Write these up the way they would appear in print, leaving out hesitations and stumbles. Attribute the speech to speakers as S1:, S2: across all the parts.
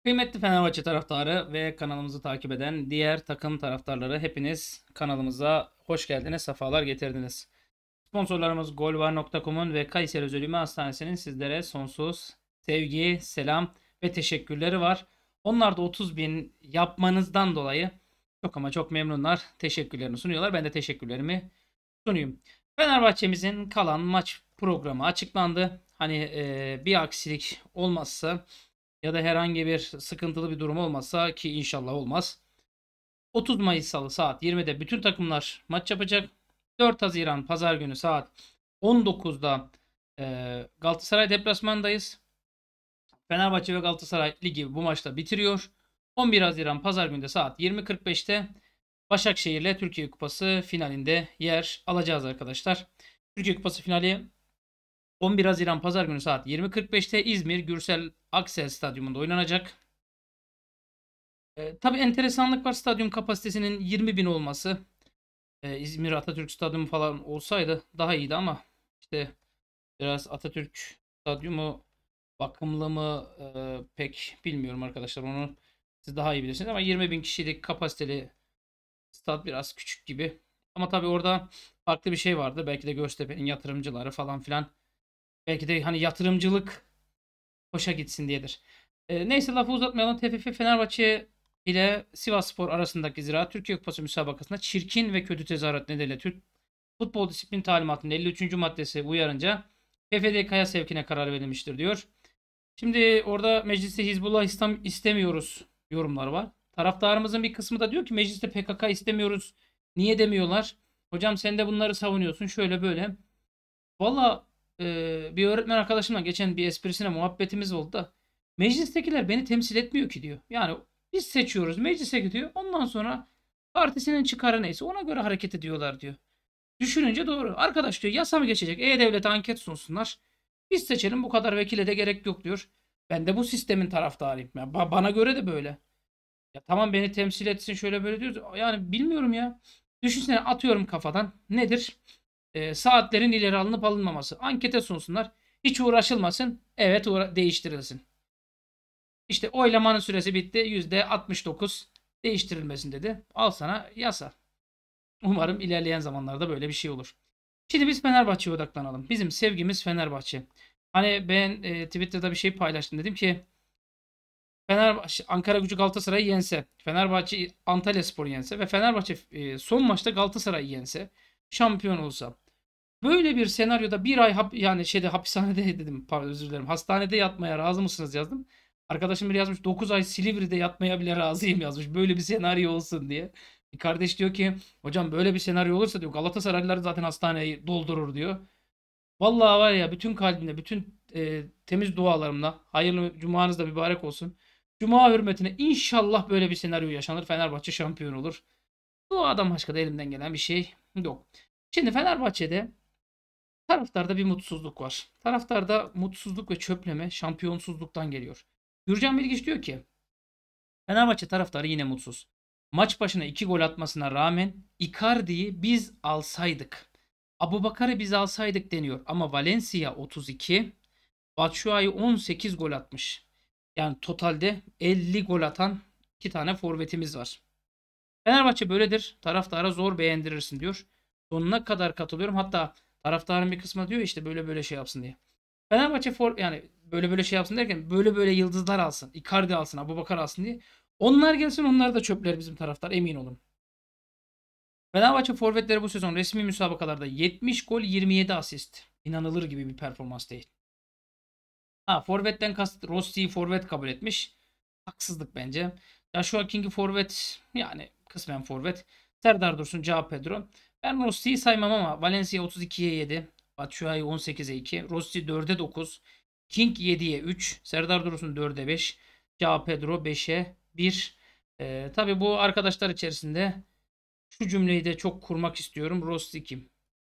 S1: Kıymetli Fenerbahçe taraftarı ve kanalımızı takip eden diğer takım taraftarları hepiniz kanalımıza hoş geldiniz, sefalar getirdiniz. Sponsorlarımız golvar.com'un ve Kayseri Özel Ümumi Hastanesi'nin sizlere sonsuz sevgi, selam ve teşekkürleri var. Onlar da 30 bin yapmanızdan dolayı çok ama çok memnunlar. Teşekkürlerini sunuyorlar. Ben de teşekkürlerimi sunayım. Fenerbahçe'mizin kalan maç programı açıklandı. Hani bir aksilik olmazsa ya da herhangi bir sıkıntılı bir durum olmazsa ki inşallah olmaz. 30 Mayıs Salı saat 20'de bütün takımlar maç yapacak. 4 Haziran Pazar günü saat 19'da Galatasaray deplasmandayız. Fenerbahçe ve Galatasaray ligi bu maçta bitiriyor. 11 Haziran Pazar günü de saat 20.45'te Başakşehir'le Türkiye Kupası finalinde yer alacağız arkadaşlar. Türkiye Kupası finali 11 Haziran Pazar günü saat 20.45'te İzmir Gürsel Aksel Stadyumunda oynanacak. Tabii enteresanlık var stadyum kapasitesinin 20 bin olması. İzmir Atatürk Stadyumu falan olsaydı daha iyiydi ama işte biraz Atatürk Stadyumu bakımlı mı pek bilmiyorum arkadaşlar. Onu siz daha iyi bilirsiniz ama 20 bin kişilik kapasiteli stat biraz küçük gibi. Ama tabii orada farklı bir şey vardı. Belki de Göztepe'nin yatırımcıları falan filan. Belki de hani yatırımcılık hoşa gitsin diyedir. Neyse lafı uzatmayalım. TFF Fenerbahçe ile Sivasspor arasındaki Ziraat Türkiye Kupası müsabakasında çirkin ve kötü tezahürat nedeniyle Türk Futbol Disiplin Talimatı'nın 53. maddesi uyarınca PFDK'ya sevkine karar verilmiştir diyor. Şimdi orada mecliste Hizbullah İslam istemiyoruz yorumlar var. Taraftarımızın bir kısmı da diyor ki mecliste PKK istemiyoruz. Niye demiyorlar? Hocam sen de bunları savunuyorsun şöyle böyle. Valla bir öğretmen arkadaşımla geçen bir esprisine muhabbetimiz oldu da meclistekiler beni temsil etmiyor ki diyor. Yani biz seçiyoruz meclise gidiyor ondan sonra partisinin çıkarı neyse ona göre hareket ediyorlar diyor. Düşününce doğru. Arkadaş diyor yasa mı geçecek? E-Devlet'e anket sunsunlar. Biz seçelim bu kadar vekile de gerek yok diyor. Ben de bu sistemin taraftarıyım. Ya bana göre de böyle. Ya tamam beni temsil etsin şöyle böyle diyoruz. Yani bilmiyorum ya. Düşünsene atıyorum kafadan. Nedir? Saatlerin ileri alınıp alınmaması. Ankete sunsunlar. Hiç uğraşılmasın. Evet değiştirilsin. İşte oylamanın süresi bitti. %69 değiştirilmesin dedi. Al sana yasa. Umarım ilerleyen zamanlarda böyle bir şey olur. Şimdi biz Fenerbahçe'ye odaklanalım. Bizim sevgimiz Fenerbahçe. Hani ben Twitter'da bir şey paylaştım. Dedim ki Fenerbahçe Ankara Galatasaray'ı yense, Fenerbahçe Antalyaspor'u yense ve Fenerbahçe son maçta Galatasaray'ı yense, şampiyon olsa. Böyle bir senaryoda bir ay yani hapishanede dedim pardon özür dilerim. Hastanede yatmaya razı mısınız yazdım. Arkadaşım biri yazmış 9 ay Silivri'de yatmaya bile razıyım yazmış. Böyle bir senaryo olsun diye. Bir kardeş diyor ki hocam böyle bir senaryo olursa diyor Galatasaraylılar zaten hastaneyi doldurur diyor. Vallahi var ya bütün kalbimle bütün temiz dualarımla hayırlı cumanız da mübarek olsun. Cuma hürmetine inşallah böyle bir senaryo yaşanır. Fenerbahçe şampiyon olur. Bu adam başka da elimden gelen bir şey yok. Şimdi Fenerbahçe'de taraftarda bir mutsuzluk var. Taraftarda mutsuzluk ve çöpleme şampiyonsuzluktan geliyor. Gürcan Bilgiç diyor ki Fenerbahçe taraftarı yine mutsuz. Maç başına 2 gol atmasına rağmen Icardi'yi biz alsaydık. Abubakar'ı biz alsaydık deniyor. Ama Valencia 32, Batshuayi 18 gol atmış. Yani totalde 50 gol atan 2 tane forvetimiz var. Fenerbahçe böyledir. Taraftara zor beğendirirsin diyor. Sonuna kadar katılıyorum. Hatta taraftarın bir kısmı diyor işte böyle böyle şey yapsın diye. Fenerbahçe yani böyle böyle şey yapsın derken böyle böyle yıldızlar alsın. Icardi alsın, Abubakar alsın diye. Onlar gelsin onlar da çöpler bizim taraftar emin olun. Fenerbahçe forvetleri bu sezon resmi müsabakalarda 70 gol 27 asist. İnanılır gibi bir performans değil. Ha forvetten kasıt Rossi'yi forvet kabul etmiş. Haksızlık bence. Joshua King'i forvet yani kısmen forvet. Serdar Dursun, Joao Pedro. Ben Rossi'yi saymam ama Valencia 32'ye 7. Batshuayi 18'e 2. Rossi 4'e 9. King 7'ye 3. Serdar Dursun 4'e 5. Joao Pedro 5'e 1. Tabii bu arkadaşlar içerisinde şu cümleyi de çok kurmak istiyorum. Rossi kim?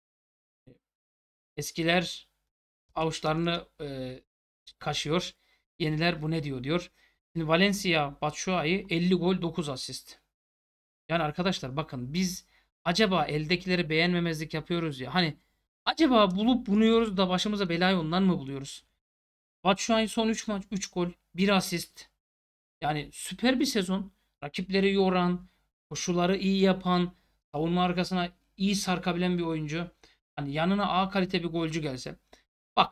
S1: Eskiler avuçlarını kaşıyor. Yeniler bu ne diyor. Şimdi Valencia, Batshuayi 50 gol 9 asist. Yani arkadaşlar bakın biz acaba eldekileri beğenmemezlik yapıyoruz ya. Hani acaba bulup bunuyoruz da başımıza belayı ondan mı buluyoruz? Batshuayi son 3 maç 3 gol 1 asist. Yani süper bir sezon. Rakipleri yoran, koşuları iyi yapan, savunma arkasına iyi sarkabilen bir oyuncu. Hani yanına A kalite bir golcü gelse. Bak,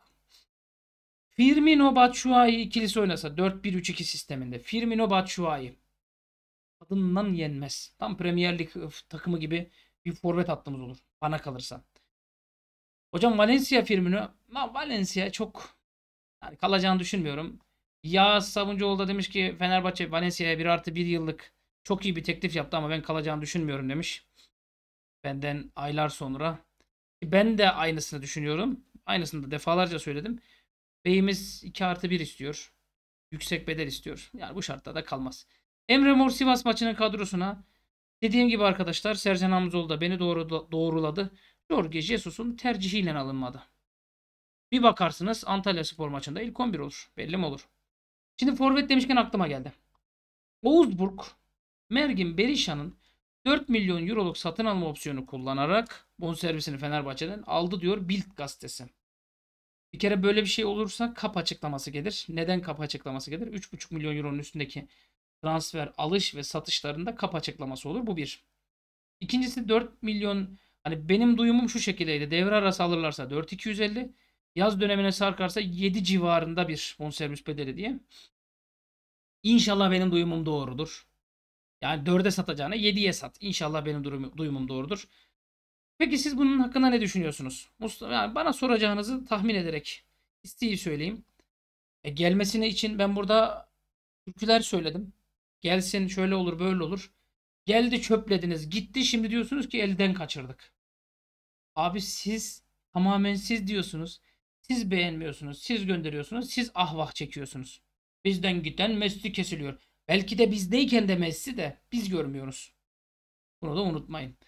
S1: Firmino Batshuayi ikilisi oynasa 4-1-3-2 sisteminde. Firmino Batshuayi tadından yenmez. Tam Premier Lig takımı gibi bir forvet hattımız olur. Bana kalırsa. Hocam Valencia Firmino. Valencia çok yani kalacağını düşünmüyorum. Yağız Sabuncuoğlu da demiş ki Fenerbahçe Valencia'ya 1+1 yıllık çok iyi bir teklif yaptı ama ben kalacağını düşünmüyorum demiş. Benden aylar sonra. Ben de aynısını düşünüyorum. Aynısını da defalarca söyledim. Beyimiz 2+1 istiyor. Yüksek bedel istiyor. Yani bu şartlarda kalmaz. Emre Mor Sivas maçının kadrosuna dediğim gibi arkadaşlar Sercan Hamzoğlu da beni doğruladı. Jorge Jesus'un tercihiyle alınmadı. Bir bakarsınız Antalyaspor maçında ilk 11 olur. Belli mi olur? Şimdi forvet demişken aklıma geldi. Wolfsburg, Mergin Berisha'nın 4 milyon euroluk satın alma opsiyonu kullanarak bonservisini Fenerbahçe'den aldı diyor Bild gazetesi. Bir kere böyle bir şey olursa kap açıklaması gelir. Neden kap açıklaması gelir? 3,5 milyon euronun üstündeki transfer, alış ve satışlarında kap açıklaması olur. Bu bir. İkincisi 4 milyon, hani benim duyumum şu şekildeydi. Devre arası alırlarsa 4,250, yaz dönemine sarkarsa 7 civarında bir bonservis bedeli diye. İnşallah benim duyumum doğrudur. Yani 4'e satacağına 7'ye sat. İnşallah benim duyumum doğrudur. Peki siz bunun hakkında ne düşünüyorsunuz? Mustafa, yani bana soracağınızı tahmin ederek isteği söyleyeyim. Gelmesine için ben burada türküler söyledim. Gelsin şöyle olur böyle olur. Geldi çöplediniz gitti, şimdi diyorsunuz ki elden kaçırdık. Abi siz tamamen siz diyorsunuz. Siz beğenmiyorsunuz. Siz gönderiyorsunuz. Siz ahvah çekiyorsunuz. Bizden giden Messi kesiliyor. Belki de bizdeyken de Messi de biz görmüyoruz. Bunu da unutmayın.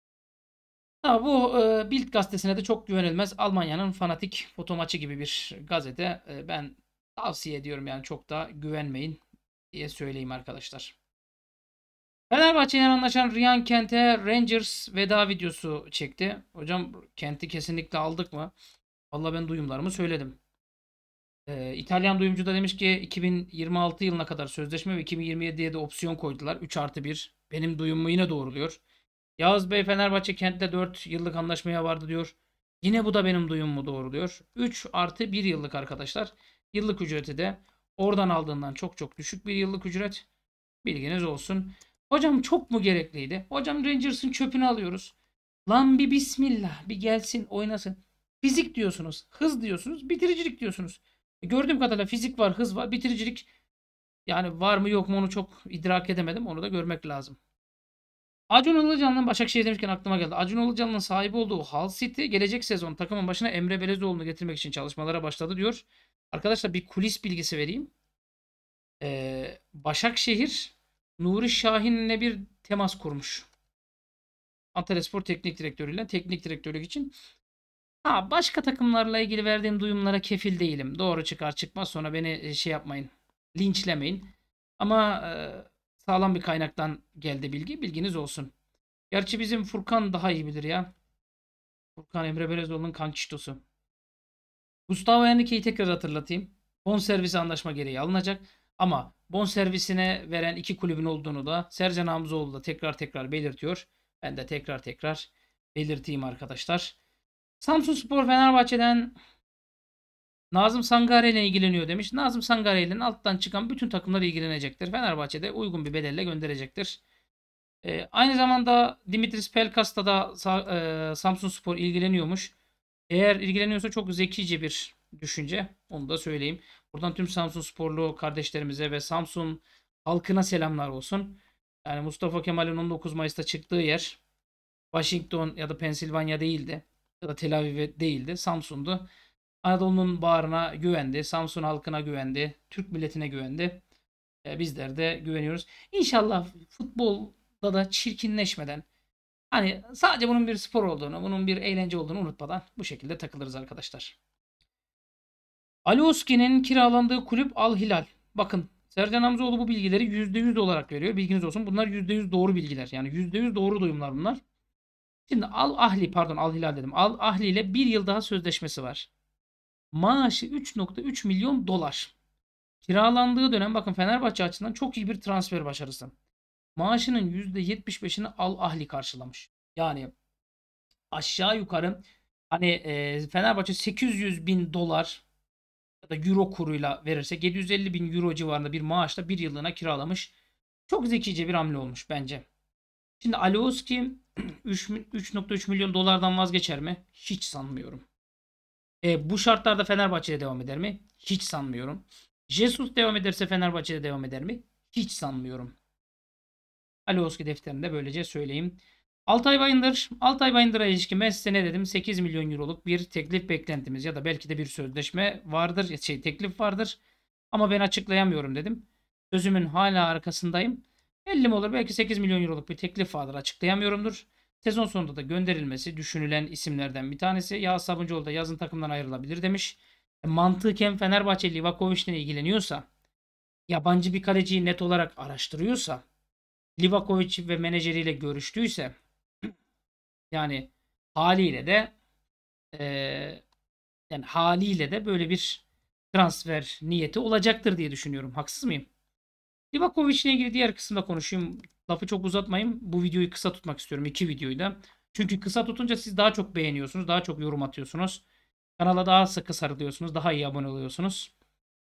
S1: Ha, bu Bild gazetesine de çok güvenilmez. Almanya'nın fanatik foto maçı gibi bir gazete. Ben tavsiye ediyorum, yani çok da güvenmeyin diye söyleyeyim arkadaşlar. Fenerbahçe ile anlaşan Ryan Kent'e Rangers veda videosu çekti. Hocam Kent'i kesinlikle aldık mı? Vallahi ben duyumlarımı söyledim. İtalyan duyumcu da demiş ki 2026 yılına kadar sözleşme ve 2027'ye de opsiyon koydular. 3+1. Benim duyumumu yine doğruluyor. Yağız Bey Fenerbahçe Kent'le 4 yıllık anlaşmaya vardı diyor. Yine bu da benim duyumumu doğruluyor. 3+1 yıllık arkadaşlar. Yıllık ücreti de oradan aldığından çok çok düşük bir yıllık ücret. Bilginiz olsun. Hocam çok mu gerekliydi? Hocam Rangers'ın çöpünü alıyoruz. Lan bir bismillah, bir gelsin oynasın. Fizik diyorsunuz, hız diyorsunuz, bitiricilik diyorsunuz. Gördüğüm kadarıyla fizik var, hız var, bitiricilik yani var mı yok mu onu çok idrak edemedim. Onu da görmek lazım. Acun Ilıcalı'nın, Başakşehir demişken aklıma geldi. Acun Ilıcalı'nın sahibi olduğu Hull City gelecek sezon takımın başına Emre Belezoğlu'nu getirmek için çalışmalara başladı diyor. Arkadaşlar bir kulis bilgisi vereyim. Başakşehir Nuri Şahin'le bir temas kurmuş. Antalyaspor teknik direktörüyle teknik direktörlük için. Ha, başka takımlarla ilgili verdiğim duyumlara kefil değilim. Doğru çıkar çıkmaz sonra beni şey yapmayın. Linçlemeyin. Ama sağlam bir kaynaktan geldi bilgi. Bilginiz olsun. Gerçi bizim Furkan daha iyi bilir ya. Furkan Emre Belezoğlu'nun kankiştosu. Gustavo Henrique'yi tekrar hatırlatayım. Bonservis anlaşma gereği alınacak. Ama bonservisine veren iki kulübün olduğunu da Sercan Hamzoğlu da tekrar tekrar belirtiyor. Ben de tekrar tekrar belirteyim arkadaşlar. Samsunspor Fenerbahçe'den Nazım Sangare ile ilgileniyor demiş. Nazım Sangare ile alttan çıkan bütün takımlar ilgilenecektir. Fenerbahçe'de uygun bir bedelle gönderecektir. Aynı zamanda Dimitris Pelkas'ta da Samsunspor ilgileniyormuş. Eğer ilgileniyorsa çok zekice bir düşünce. Onu da söyleyeyim. Buradan tüm Samsunsporlu kardeşlerimize ve Samsun halkına selamlar olsun. Yani Mustafa Kemal'in 19 Mayıs'ta çıktığı yer Washington ya da Pensilvanya değildi. Ya da Tel Aviv değildi. Samsun'du. Anadolu'nun bağrına güvendi. Samsun halkına güvendi. Türk milletine güvendi. Bizler de güveniyoruz. İnşallah futbolda da çirkinleşmeden, hani sadece bunun bir spor olduğunu, bunun bir eğlence olduğunu unutmadan bu şekilde takılırız arkadaşlar. Alioski'nin kiralandığı kulüp Al Hilal. Bakın Sercan Hamzoğlu bu bilgileri %100 olarak veriyor. Bilginiz olsun. Bunlar %100 doğru bilgiler. Yani %100 doğru duyumlar bunlar. Şimdi Al Hilal dedim. Al Ahli ile bir yıl daha sözleşmesi var. Maaşı 3,3 milyon dolar. Kiralandığı dönem bakın Fenerbahçe açısından çok iyi bir transfer başarısı. Maaşının %75'ini Al Ahly karşılamış. Yani aşağı yukarı hani Fenerbahçe 800 bin dolar ya da euro kuruyla verirsek 750 bin euro civarında bir maaşla bir yıllığına kiralamış. Çok zekice bir hamle olmuş bence. Şimdi Alioski 3.3 milyon dolardan vazgeçer mi? Hiç sanmıyorum. Bu şartlarda Fenerbahçe'de devam eder mi? Hiç sanmıyorum. Jesus devam ederse Fenerbahçe'de devam eder mi? Hiç sanmıyorum. Alioski defterinde böylece söyleyeyim. Altay Bayındır'a ilişkin ben size ne dedim? 8 milyon euroluk bir teklif beklentimiz ya da belki de bir sözleşme vardır, teklif vardır. Ama ben açıklayamıyorum dedim. Sözümün hala arkasındayım. 50 mi olur? Belki 8 milyon euroluk bir teklif vardır. Açıklayamıyorumdur. Sezon sonunda da gönderilmesi düşünülen isimlerden bir tanesi. Yağız Sabuncuoğlu da yazın takımdan ayrılabilir demiş. Mantıken Fenerbahçe Livakovic'le ilgileniyorsa, yabancı bir kaleciyi net olarak araştırıyorsa, Livakovic ve menajeriyle görüştüyse yani haliyle de eee, yani haliyle de böyle bir transfer niyeti olacaktır diye düşünüyorum. Haksız mıyım? Livakovic ile ilgili diğer kısımda konuşayım. Lafı çok uzatmayayım. Bu videoyu kısa tutmak istiyorum. 2 videoyu da. Çünkü kısa tutunca siz daha çok beğeniyorsunuz. Daha çok yorum atıyorsunuz. Kanala daha sıkı sarılıyorsunuz. Daha iyi abone oluyorsunuz.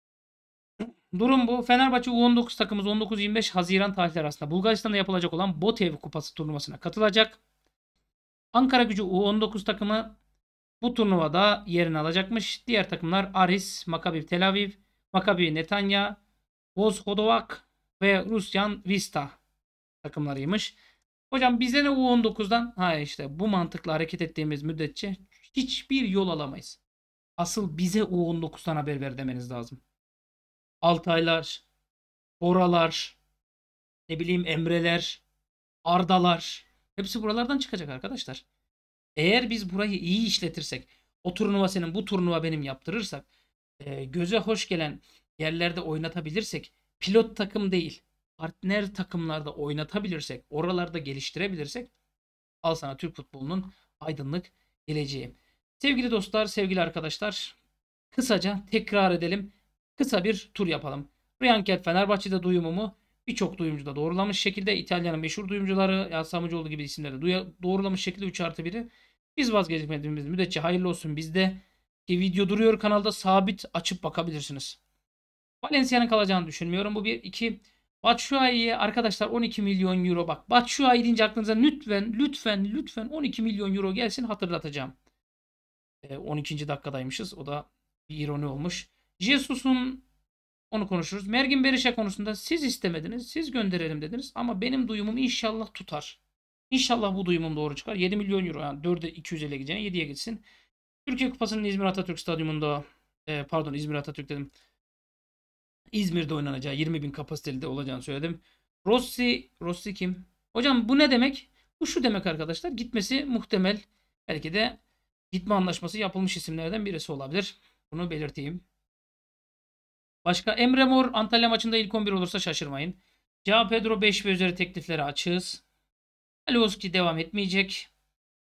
S1: Durum bu. Fenerbahçe U19 takımımız 19-25 Haziran tarihleri arasında Bulgaristan'da yapılacak olan Botev Kupası turnuvasına katılacak. Ankara Gücü U19 takımı bu turnuvada yerini alacakmış. Diğer takımlar Aris, Maccabi Tel Aviv, Maccabi Netanya, Vozhodovak ve Rusyan Vista takımlarıymış. Hocam bize ne U19'dan? Ha işte bu mantıkla hareket ettiğimiz müddetçe hiçbir yol alamayız. Asıl bize U19'dan haber ver demeniz lazım. Altaylar, Boralar, ne bileyim Emreler, Ardalar. Hepsi buralardan çıkacak arkadaşlar. Eğer biz burayı iyi işletirsek, o turnuva senin, bu turnuva benim yaptırırsak, göze hoş gelen yerlerde oynatabilirsek, pilot takım değil, partner takımlarda oynatabilirsek, oralarda geliştirebilirsek, al sana Türk futbolunun aydınlık geleceği. Sevgili dostlar, sevgili arkadaşlar, kısaca tekrar edelim. Kısa bir tur yapalım. Ryanket Fenerbahçe'de duyumumu birçok duyumcu da doğrulamış şekilde, İtalya'nın meşhur duyumcuları Yağız Sabuncuoğlu gibi isimleri de doğrulamış şekilde 3+1'i biz vazgeçmediğimiz müddetçe hayırlı olsun bizde. Ki video duruyor kanalda, sabit açıp bakabilirsiniz. Valencia'nın kalacağını düşünmüyorum. Bu bir. İki. Batshuayi'ye arkadaşlar 12 milyon euro, bak Batshuayi deyince aklınıza lütfen 12 milyon euro gelsin, hatırlatacağım. 12. dakikadaymışız. O da bir ironi olmuş. Jesus'un, onu konuşuruz. Mergin Berisha konusunda siz istemediniz. Siz gönderelim dediniz. Ama benim duyumum inşallah tutar. İnşallah bu duyumum doğru çıkar. 7 milyon euro, yani 4'e 250'ye gideceğine 7'ye gitsin. Türkiye Kupası'nın İzmir Atatürk Stadyumunda pardon İzmir Atatürk dedim. İzmir'de oynanacağı 20 bin kapasiteli de olacağını söyledim. Rossi kim? Hocam bu ne demek? Bu şu demek arkadaşlar. Gitmesi muhtemel. Belki de gitme anlaşması yapılmış isimlerden birisi olabilir. Bunu belirteyim. Başka Emre Mor Antalya maçında ilk 11 olursa şaşırmayın. João Pedro 5 ve üzeri teklifleri açığız. Alioski devam etmeyecek.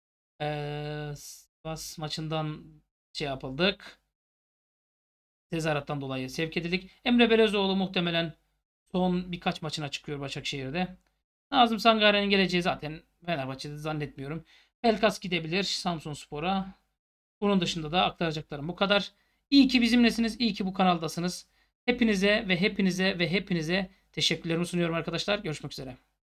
S1: Sivas maçından şey yapıldık. Tezahürattan dolayı sevk edildik. Emre Belezoğlu muhtemelen son birkaç maçına çıkıyor Başakşehir'de. Nazım Sangare'nin geleceği zaten Fenerbahçe'de zannetmiyorum. Pelkas gidebilir Samsunspor'a. Bunun dışında da aktaracaklarım bu kadar. İyi ki bizimlesiniz. İyi ki bu kanaldasınız. Hepinize teşekkürlerimi sunuyorum arkadaşlar. Görüşmek üzere.